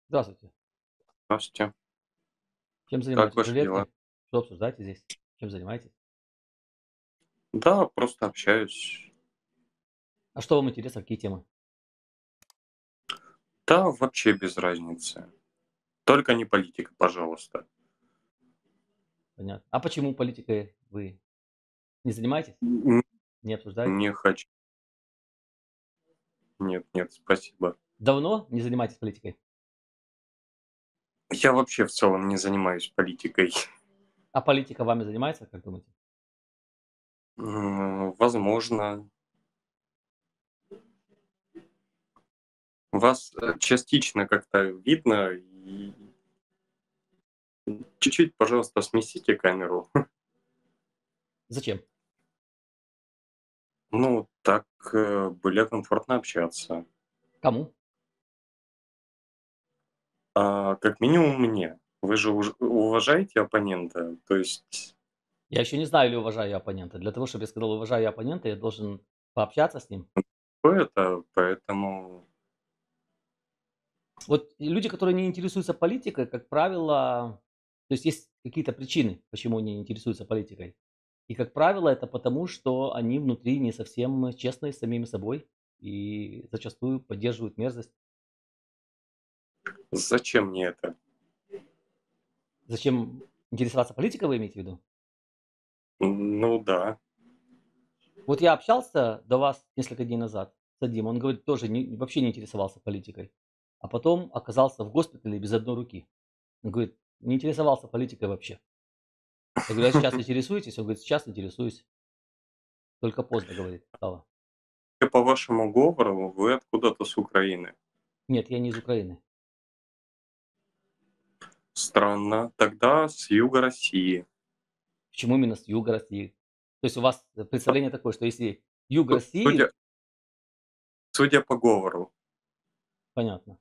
Здравствуйте. Здравствуйте. Чем Как занимаетесь? В ваши дела? жилетке? Что обсуждаете здесь? Чем занимаетесь? Да, просто общаюсь. А что вам интересно, какие темы? Да, вообще без разницы. Только не политика, пожалуйста. Понятно. А почему политикой вы не занимаетесь? Н Не обсуждаете? Не хочу. Нет, нет, спасибо. Давно не занимаетесь политикой? Я вообще в целом не занимаюсь политикой. А политика вами занимается, как думаете? Возможно, вас, частично как-то видно. И чуть-чуть, пожалуйста, сместите камеру. Зачем? Ну, так, более комфортно общаться. Кому? Как минимум мне. Вы же уважаете оппонента, то есть. Я еще не знаю или уважаю я оппонента. Для того, чтобы я сказал уважаю я оппонента, я должен пообщаться с ним. Поэтому Вот и люди, которые не интересуются политикой, как правило, то есть какие-то причины, почему они не интересуются политикой. И, как правило, это потому, что они внутри не совсем честны с самими собой и зачастую поддерживают мерзость. зачем мне это? Зачем интересоваться политикой, вы имеете в виду? Ну да. Вот я общался до вас несколько дней назад с одним, он говорит, тоже вообще не интересовался политикой, а потом оказался в госпитале без одной руки. Он говорит, не интересовался политикой вообще. Я говорю, а сейчас интересуетесь? Он говорит, сейчас интересуюсь. Только поздно, говорит, стало. По вашему говору, вы откуда-то с Украины. Нет, я не из Украины. Странно. Тогда с юга России. Почему именно с юга России? То есть у вас А, представление такое, что если юг судя России, судя по говору. понятно.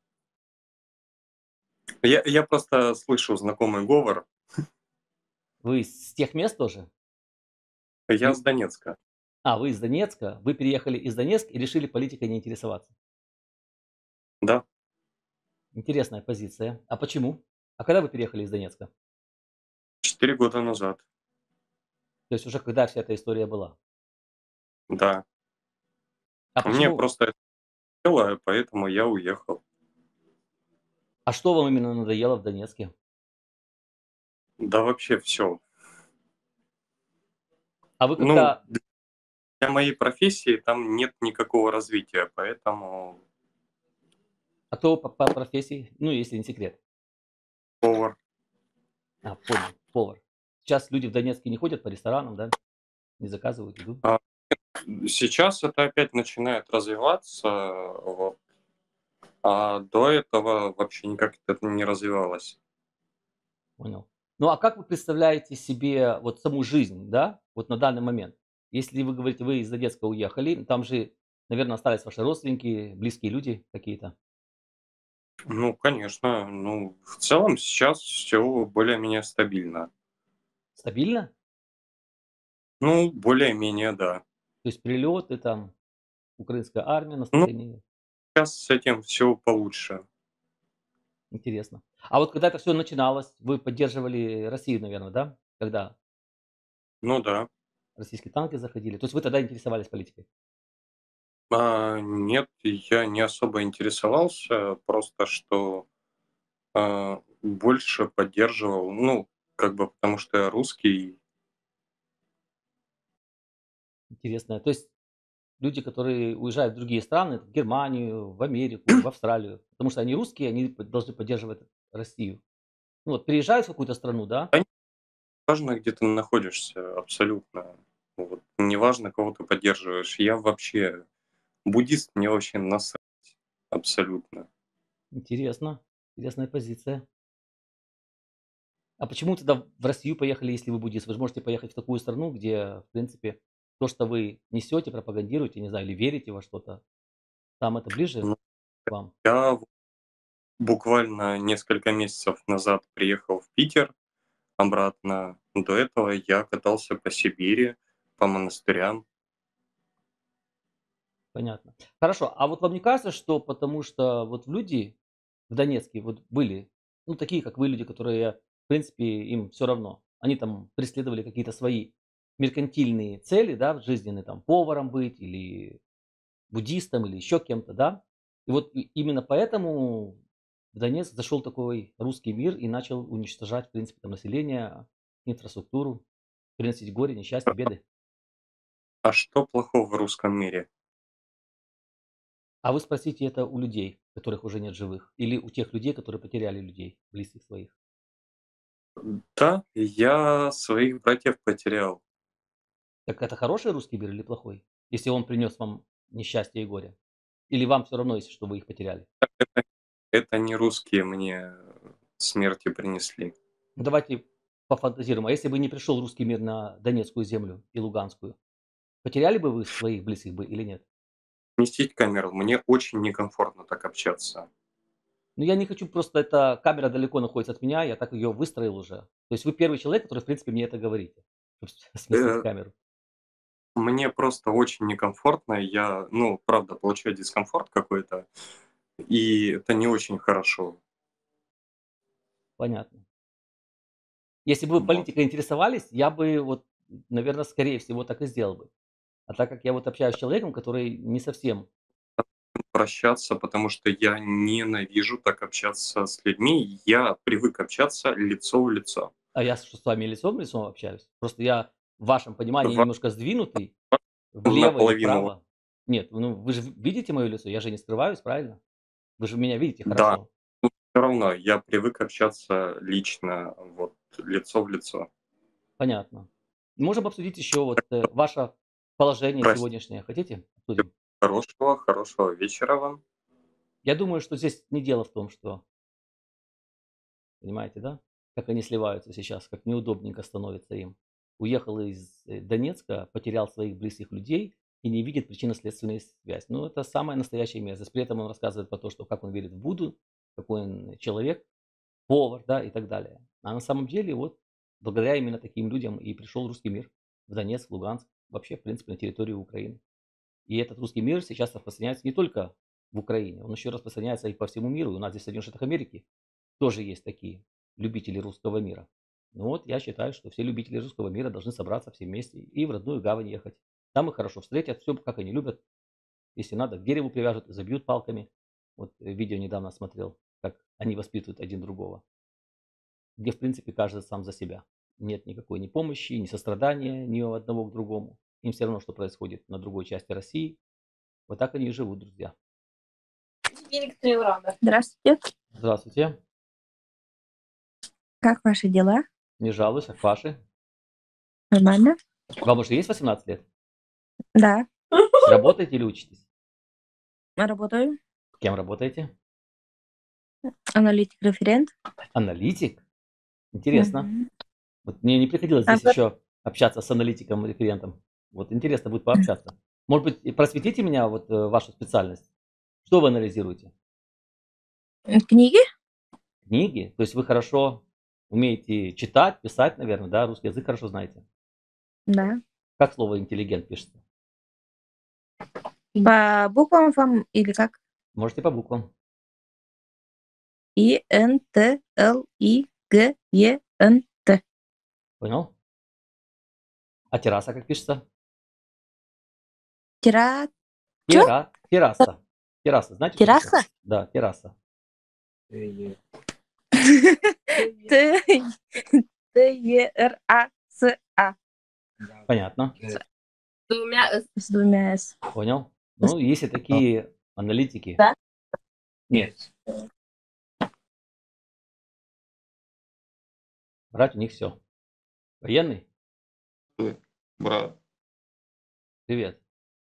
Я просто слышу знакомый говор. Вы с тех мест тоже? Я Ю с Донецка. вы из Донецка, вы переехали из Донецка и решили политикой не интересоваться. Да. Интересная позиция. А почему? А когда вы переехали из Донецка? 4 года назад. То есть уже когда вся эта история была. Да. А Мне почему просто это надоело, поэтому я уехал. а что вам именно надоело в Донецке? Да вообще все. А вы Ну, когда для моей профессии там нет никакого развития, поэтому а кто по профессии? Ну, если не секрет. повар. Понял, повар. Сейчас люди в Донецке не ходят по ресторанам, да? Не заказывают еду? А Сейчас это опять начинает развиваться, вот, а до этого вообще никак это не развивалось. Понял. Ну, а как вы представляете себе вот саму жизнь, да, вот на данный момент? Если вы говорите, вы из Донецка уехали, там же, наверное, остались ваши родственники, близкие люди какие-то. Ну, конечно, ну, в целом сейчас все более-менее стабильно. Стабильно? Ну, более-менее, да. То есть прилеты, там, украинская армия, Ну, наступление. сейчас с этим все получше. Интересно. А вот когда это все начиналось, вы поддерживали Россию, наверное, да? Когда Ну да. российские танки заходили. То есть вы тогда интересовались политикой? Нет, я не особо интересовался, просто что, больше поддерживал, ну, как бы потому что я русский. Интересно. То есть люди, которые уезжают в другие страны, в Германию, в Америку, в Австралию, потому что они русские, они должны поддерживать Россию. Ну вот приезжают в какую-то страну, да? Да неважно, где ты находишься, абсолютно. Вот. Неважно, кого ты поддерживаешь. Я вообще буддист, мне вообще насрать абсолютно. Интересно, интересная позиция. А почему тогда в Россию поехали, если вы буддист? Вы же можете поехать в такую страну, где, в принципе, то, что вы несете, пропагандируете, не знаю, или верите во что-то, там это ближе Ну, к вам. я буквально несколько месяцев назад приехал в Питер обратно. До этого я катался по Сибири, по монастырям. Понятно. Хорошо, а вот вам не кажется, что потому что вот люди в Донецке вот были, ну, такие, как вы, люди, которые, в принципе, им все равно. Они там преследовали какие-то свои меркантильные цели, да, в жизненные, там, поваром быть или буддистом, или еще кем-то, да. И вот именно поэтому в Донецк зашел такой русский мир и начал уничтожать, в принципе, там, население, инфраструктуру, приносить горе, несчастье, беды. А что плохого в русском мире? А вы спросите это у людей, которых уже нет живых, или у тех людей, которые потеряли людей, близких своих. Да, я своих братьев потерял. Так это хороший русский мир или плохой? Если он принес вам несчастье и горе? Или вам все равно, если что вы их потеряли? Это, это не русские мне смерти принесли. Ну, давайте пофантазируем. А если бы не пришел русский мир на Донецкую землю и Луганскую, потеряли бы вы своих близких бы или нет? Сместить камеру. Мне очень некомфортно так общаться. Ну, я не хочу просто, эта камера далеко находится от меня, я так ее выстроил уже. То есть вы первый человек, который, в принципе, мне это говорите, чтобы сместить Э, камеру. Мне просто очень некомфортно. Я, ну, правда, получаю дискомфорт какой-то. И это не очень хорошо. Понятно. Если бы вы Вот. политикой интересовались, я бы вот, наверное, скорее всего, так и сделал бы. А так как я вот общаюсь с человеком, который не совсем. Прощаться, потому что я ненавижу так общаться с людьми. Я привык общаться лицо в лицо. А я что, с вами лицом в лицо общаюсь? Просто я в вашем понимании Ва- немножко сдвинутый влево или Наполовину, вправо. Нет, ну вы же видите мое лицо, я же не скрываюсь, правильно? Вы же меня видите да, хорошо. все равно я привык общаться лично, вот, лицо в лицо. Понятно. Можем обсудить еще вот ваше положение Простите, сегодняшнее. Хотите? Обсудим. хорошего вечера вам. Я думаю, что здесь не дело в том, что, понимаете, да, как они сливаются сейчас, как неудобненько становится им. Уехал из Донецка, потерял своих близких людей и не видит причинно-следственной связь. Ну, это самая настоящая мерзость. При этом он рассказывает про то, что как он верит в Будду, какой он человек, повар, да, и так далее. А на самом деле, вот, благодаря именно таким людям и пришел русский мир в Донецк, в Луганск, вообще, в принципе, на территорию Украины. И этот русский мир сейчас распространяется не только в Украине, он еще распространяется и по всему миру. И у нас здесь в Соединенных Штатах Америки тоже есть такие любители русского мира. Ну вот, я считаю, что все любители русского мира должны собраться все вместе и в родную гавань ехать. Там их хорошо встретят, все как они любят. Если надо, к дереву привяжут, забьют палками. Вот видео недавно смотрел, как они воспитывают один другого. Где, в принципе, каждый сам за себя. Нет никакой ни помощи, ни сострадания ни у одного к другому. Им все равно, что происходит на другой части России. Вот так они и живут, друзья. Здравствуйте. Здравствуйте. Как ваши дела? Не жалуюсь, как ваши? Нормально? Вам уже есть 18 лет? Да. Работаете или учитесь? Работаю. Кем работаете? Аналитик-референт. Аналитик? Интересно. Мгм. Вот мне не приходилось А здесь еще общаться с аналитиком-референтом. Вот интересно будет пообщаться. Может быть, и просветите меня вот вашу специальность. Что вы анализируете? Книги? Книги? То есть вы хорошо умеете читать, писать, наверное, да? Русский язык хорошо знаете. Да. Как слово интеллигент пишется? По буквам вам или как? Можете по буквам. INTLIGENT. Понял? А терраса как пишется? Тира... Чё? Терраса. Терраса, знаете? что Терраса? такое? Да, терраса. T-E-R-A-S-A. Понятно. С двумя «с». Понял. Ну, есть и такие аналитики. Да? Нет. Брать у них все. Военный? Брат, Привет.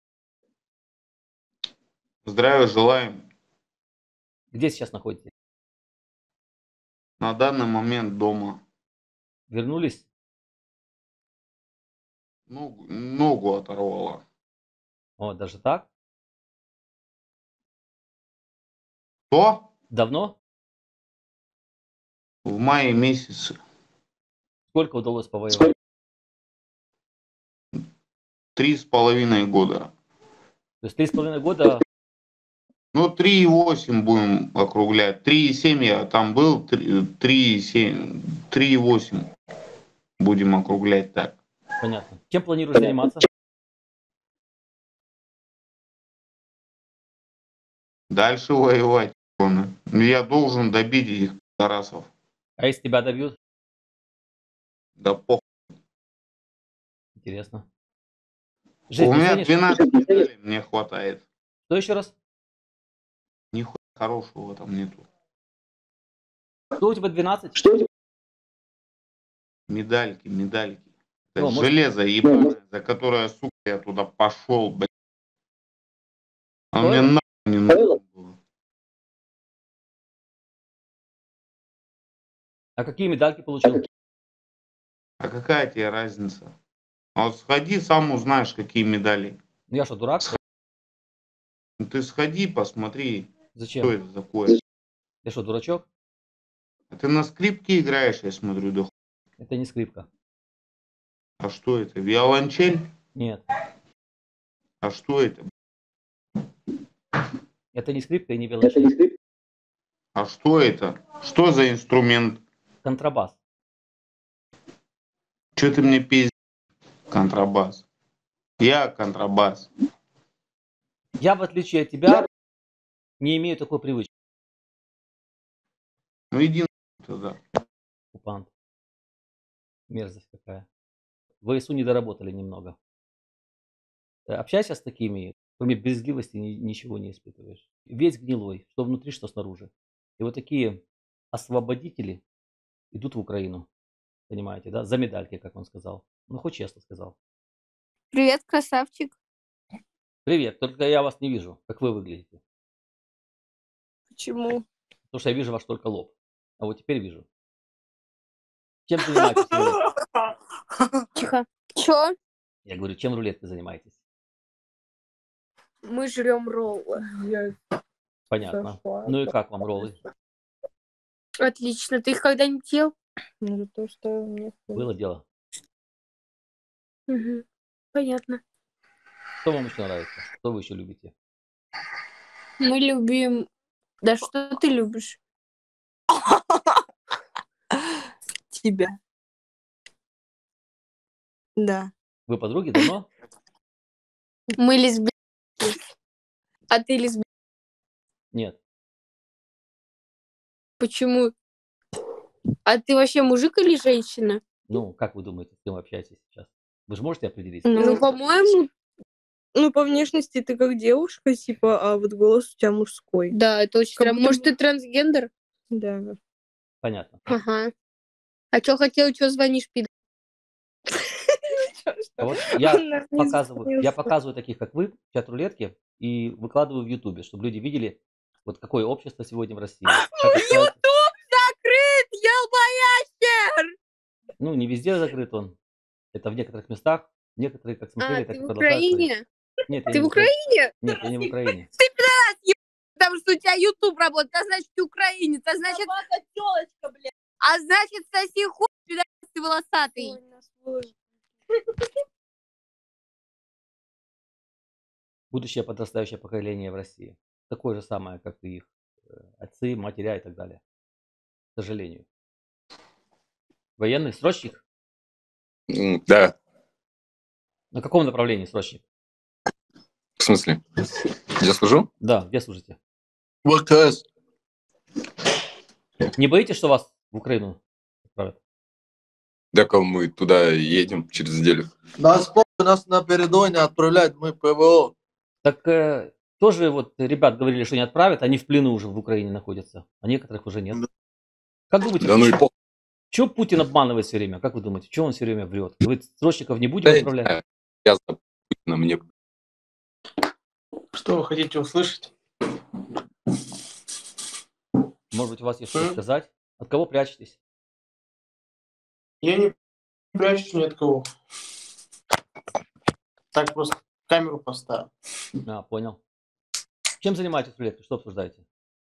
здравия желаем. Где сейчас находитесь? На данный момент дома. Вернулись? Ногу оторвало. О, даже так? Что? Давно? В мае месяце. Сколько удалось повоевать? 3,5 года. То есть 3,5 года до 3,8 будем округлять. 3,7 я там был, 3,7, 3,8 будем округлять так. Понятно. Чем планируешь заниматься? Дальше воевать. Я должен добить этих тарасов. А если тебя добьют? Да похуй. Интересно. У Жизнь не меня ценишь? 12 медалей мне хватает. Что еще раз? Нихуя хорошего там нету. Что у тебя 12? Медальки. Это О, может, железо ебаное, за которое, сука, я туда пошел, блядь. А мне стоило? нахуй не нужно было. А какие медальки получил? А какая тебе разница? А вот сходи, сам узнаешь, какие медали. Ну я что, дурак? Ну ты сходи, посмотри, что Зачем? это такое. Ты что, дурачок? А ты на скрипке играешь, я смотрю, да хуй. Это не скрипка. А что это? Виолончель? Нет. А что это? Это не скрипка и не виолончель. А что это? Что за инструмент? Контрабас. Что ты мне пиздишь? Контрабас. Я контрабас. Я, в отличие от тебя, не имею такой привычки. Ну иди нахуй туда. Оккупант. Мерзость какая. В ВСУ не доработали немного. Общайся с такими, кроме брезгливости ничего не испытываешь. Весь гнилой, что внутри, что снаружи. И вот такие освободители идут в Украину. Понимаете, да? За медальки, как он сказал. Ну, хоть честно сказал. Привет, красавчик. Привет, только я вас не вижу, как вы выглядите. Почему? Потому что я вижу ваш только лоб. А вот теперь вижу. Чем занимаетесь в рулетке? Тихо. Чё? Я говорю, чем в рулетке занимаетесь? Мы жрем роллы. Понятно. Ну и как вам роллы? Отлично. Ты их когда-нибудь ел? Ну, то, что мне... Было дело. Угу. Понятно. Что вам еще нравится? Что вы еще любите? Мы любим... Да что ты любишь? Тебя. Да. Вы подруги давно? Мы лесбиянки. А ты лесбиянка? Нет. Почему? А ты вообще мужик или женщина? Ну, как вы думаете, с кем вы общаетесь сейчас? Вы же можете определить? Ну, по-моему, по внешности ты как девушка, типа, а вот голос у тебя мужской. да, это очень Как странно. будто Может, ты трансгендер? Да. Понятно. Ага. А чё хотел, чё звонишь, пидор? А вот я показываю таких, как вы, в чат-рулетке и выкладываю в Ютубе, чтобы люди видели, вот какое общество сегодня в России. Ютуб закрыт, елбоящер! Ну, не везде закрыт он. Это в некоторых местах. Некоторые, как смотрели, А, так ты и в продолжают смотреть. Украине? Нет, я Ты не в Украине? Нет, я не в Украине. Ты пидорас, потому что у тебя Ютуб работает, а значит, ты украинец, а значит... Тёлочка, блядь. А значит, соси хуй, пидорас, ты волосатый. Будущее подрастающее поколение в России. Такое же самое, как и их отцы, матеря и так далее. К сожалению. Военный срочник? Да, На каком направлении срочник? в смысле? Я служу? Да, где служите? В ВКС. Не боитесь, что вас в Украину отправят? Да, мы туда едем через неделю. Нас на передовой отправляют, мы ПВО. Так тоже вот ребят говорили, что не отправят, они в плену уже в Украине находятся, а некоторых уже нет. Как думаете, Да ну и похуй. чего Путин обманывает все время? Как вы думаете, чего он все время врет? Говорит, срочников не будем отправлять? Я за Путина, мне... Что вы хотите услышать? Может быть, у вас есть что сказать? От кого прячетесь? Я не прячусь ни от кого. Так просто камеру поставил. А, понял. Чем занимаетесь в рулетке? Что обсуждаете?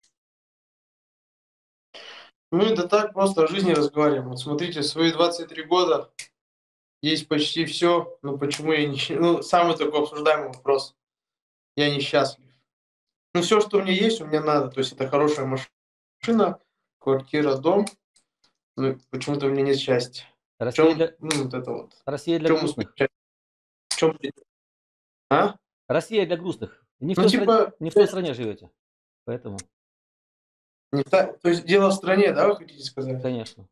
Мы да так просто о жизни разговариваем. Вот смотрите, в свои 23 года есть почти все, но почему я не... Ну, самый такой обсуждаемый вопрос. Я несчастлив. Ну, все, что у меня есть, у меня надо. То есть это хорошая машина, квартира, дом. Ну, почему-то у меня нет счастья. В Россия чем, для, ну, вот это вот. Россия В для чем грустных. успех? В чем... А? Россия для грустных. Не в Ну, той стране, типа, не в той стране живете. Поэтому, не так, то есть дело в стране, да, вы хотите сказать? конечно.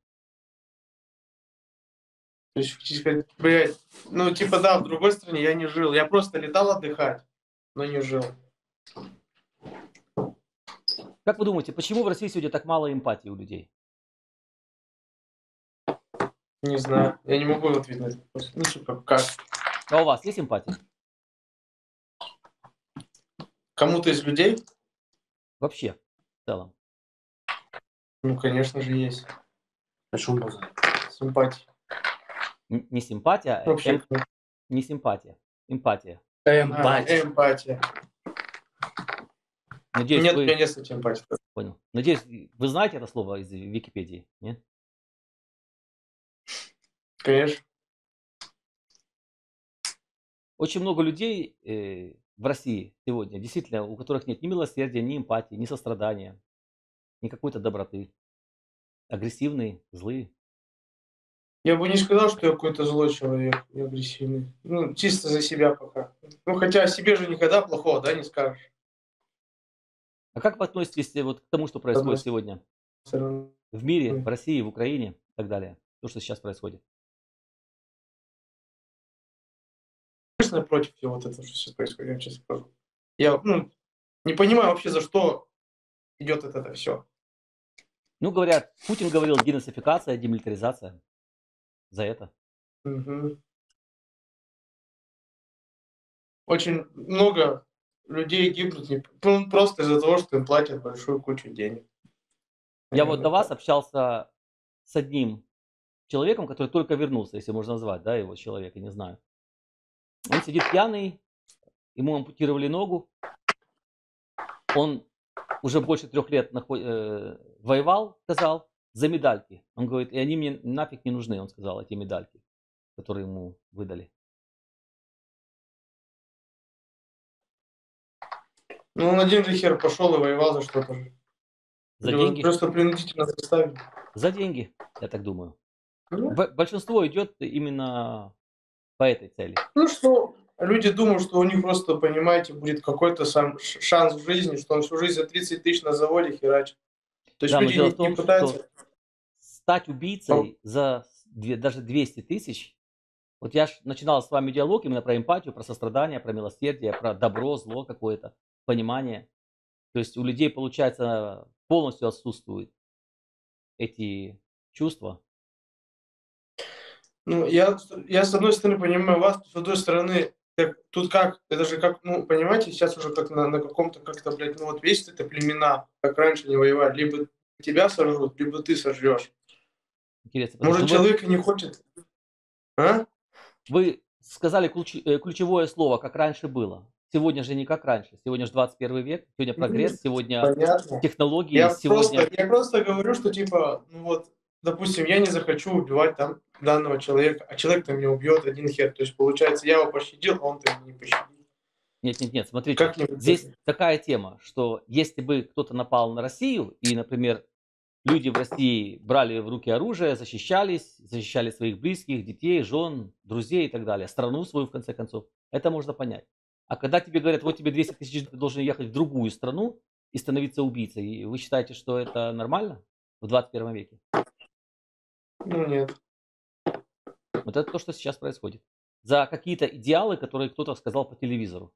То есть, хотите сказать, блядь, ну, типа, да, в другой стране я не жил. Я просто летал отдыхать, но не жил. Как вы думаете, почему в России сегодня так мало эмпатии у людей? Не знаю, я не могу ответить на этот вопрос. Ну, типа, как? А у вас есть эмпатия? Кому-то из людей? Вообще, в целом. Ну, конечно же, есть. О чем базар? Симпатия. Не симпатия, а Вообще, не симпатия. Эмпатия. эмпатия. Надеюсь, Нет, у вы... меня нет симпатии. Понял. Надеюсь, вы знаете это слово из Википедии, нет? Конечно. Очень много людей в России сегодня, действительно, у которых нет ни милосердия, ни эмпатии, ни сострадания, ни какой-то доброты. Агрессивные, злые. Я бы не сказал, что я какой-то злой человек и агрессивный. Ну, чисто за себя пока. Ну, хотя о себе же никогда плохого, да, не скажешь. А как вы относитесь вот к тому, что происходит сегодня Всё равно. в мире, в России, в Украине и так далее? То, что сейчас происходит. Конечно, против всего вот этого, что сейчас происходит, я честно скажу. Я, ну, не понимаю вообще, за что идет это все. Ну, говорят, Путин говорил денацификация, демилитаризация. За это. Мгм. Очень много людей гибнут просто из-за того, что им платят большую кучу денег. Я вот Наверное, до вас так. общался с одним человеком, который только вернулся, если можно назвать, да, его человек, я не знаю. Он сидит пьяный, ему ампутировали ногу, он уже больше 3 лет воевал, сказал, за медальки. Он говорит, и они мне нафиг не нужны, он сказал, эти медальки, которые ему выдали. Ну, он один же хер пошел и воевал за что-то же. За Или его деньги? просто принудительно заставили. За деньги, я так думаю. Ну, Большинство идет именно по этой цели. ну что, люди думают, что у них просто, понимаете, будет какой-то сам шанс в жизни, что он всю жизнь за 30 тысяч на заводе херачит. То есть Да, но люди дело в не том, пытаются... что стать убийцей за даже 200 тысяч, вот я ж начинал с вами диалог именно про эмпатию, про сострадание, про милосердие, про добро, зло какое-то, понимание. То есть у людей, получается, полностью отсутствуют эти чувства. Ну, я с одной стороны понимаю вас, с другой стороны, тут как, это же как, ну, понимаете, сейчас уже как на каком-то, как-то, блядь, ну вот весь это племена, как раньше не воевали, либо тебя сожрут, либо ты сожрешь. Интересно, потому Может, что человек и не хочет, а? вы сказали ключевое слово, как раньше было. Сегодня же не как раньше. Сегодня же 21 век, сегодня прогресс, сегодня Понятно. технологии, Я сегодня... просто говорю, что типа, ну вот, допустим, я не захочу убивать там данного человека, а человек-то меня убьет один хер. То есть, получается, я его пощадил, а он-то меня не пощадил. Нет, смотрите, Как-нибудь здесь такая тема, что если бы кто-то напал на Россию, и, например, люди в России брали в руки оружие, защищались, защищали своих близких, детей, жен, друзей и так далее, страну свою, в конце концов, это можно понять. А когда тебе говорят, вот тебе 200 тысяч, ты должен ехать в другую страну и становиться убийцей, и вы считаете, что это нормально в 21 веке? Ну нет. Вот это то, что сейчас происходит. За какие-то идеалы, которые кто-то сказал по телевизору.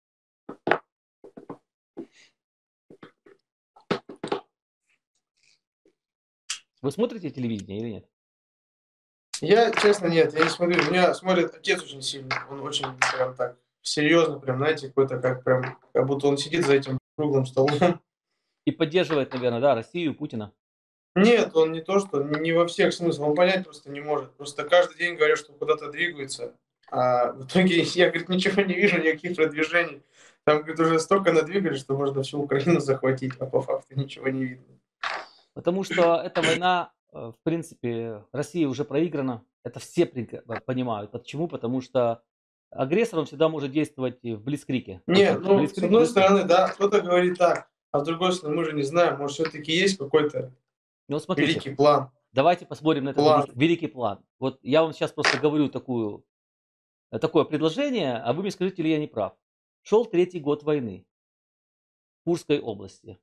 Вы смотрите телевидение или нет? Я, честно, нет, я не смотрю. Меня смотрит отец очень сильно. Он очень прям так серьезно, прям, знаете, какой-то как будто он сидит за этим круглым столом. И поддерживает, наверное, да, Россию, Путина. Нет, он не то, что не во всех смыслах, он понять просто не может. Просто каждый день говорят, что куда-то двигаются, а в итоге я, говорит, ничего не вижу, никаких продвижений. Там, говорит, уже столько надвигали, что можно всю Украину захватить, а по факту ничего не видно. Потому что эта война, в принципе, Россия уже проиграна. Это все понимают. Почему? Потому что агрессор, он всегда может действовать в блицкриге. Нет, Просто ну, с блицкриг одной быстро. стороны, да, кто-то говорит так, а с другой стороны, мы же не знаем, может, все-таки есть какой-то Ну вот смотрите, великий план. давайте посмотрим на этот План. великий план. Вот я вам сейчас просто говорю такое предложение, а вы мне скажите, ли я не прав. Шел 3-й год войны в Курской области.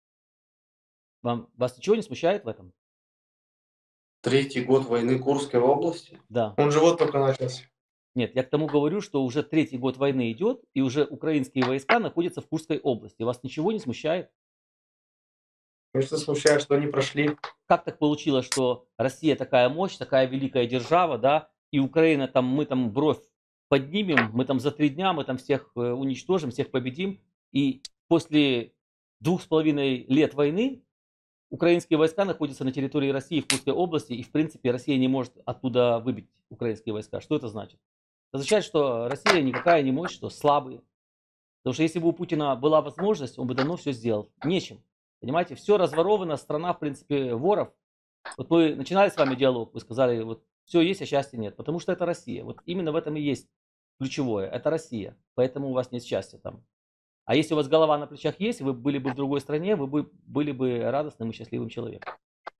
Вас ничего не смущает в этом? 3-й год войны Курской области? Да. Он же вот только начался. Нет, я к тому говорю, что уже 3-й год войны идет, и уже украинские войска находятся в Курской области. Вас ничего не смущает? Конечно, смущает, что они прошли. Как так получилось, что Россия такая мощь, такая великая держава, да, и Украина там, мы там бровь поднимем, мы там за 3 дня, мы там всех уничтожим, всех победим, и после 2,5 лет войны украинские войска находятся на территории России в Курской области, и в принципе Россия не может оттуда выбить украинские войска. Что это значит? Это означает, что Россия никакая не мощь, что слабые. Потому что если бы у Путина была возможность, он бы давно все сделал. Нечем. Понимаете, все разворовано, страна, в принципе, воров. Вот мы начинали с вами диалог, вы сказали, вот все есть, а счастья нет. Потому что это Россия. Вот именно в этом и есть ключевое. Это Россия. Поэтому у вас нет счастья там. А если у вас голова на плечах есть, вы были бы в другой стране, вы были бы радостным и счастливым человеком.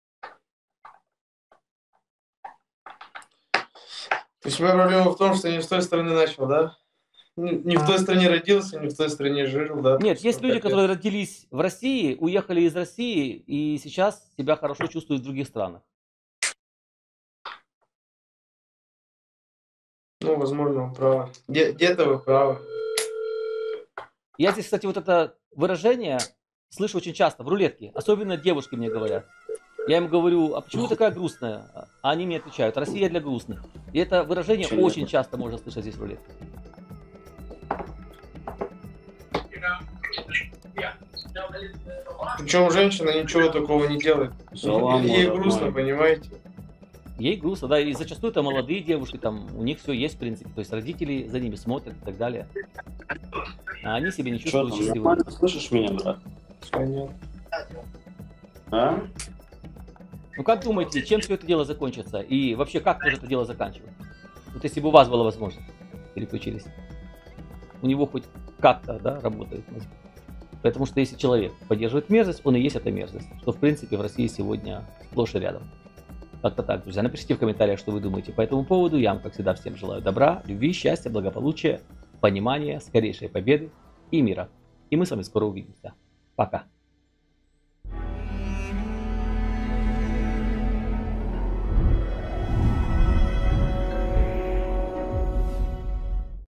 То есть у меня проблема в том, что не с той стороны начал, да? Не в той стране родился, не в той стране жил, да? Нет, есть люди, которые родились в России, уехали из России и сейчас себя хорошо чувствуют в других странах. Ну, возможно, вы правы. Где-то вы правы. Я здесь, кстати, вот это выражение слышу очень часто в рулетке. Особенно девушки мне говорят. Я им говорю, а почему вы такая грустная? А они мне отвечают, Россия для грустных. И это выражение очень часто можно слышать здесь в рулетке. Причем женщина ничего такого не делает. Ей грустно, понимаете? Ей грустно, да, и зачастую это молодые девушки, там, у них все есть, в принципе, то есть родители за ними смотрят и так далее. А они себе не чувствуют счастливыми. Слышишь меня, брат? Понятно. А? Ну как думаете, чем все это дело закончится? И вообще, как может это дело заканчивать? Вот если бы у вас была возможность, переключились. У него хоть как-то, да, работает мозг. Потому что если человек поддерживает мерзость, он и есть эта мерзость. Что, в принципе, в России сегодня сплошь и рядом. Как-то так, друзья. Напишите в комментариях, что вы думаете по этому поводу. Я вам, как всегда, всем желаю добра, любви, счастья, благополучия, понимания, скорейшей победы и мира. И мы с вами скоро увидимся. Пока.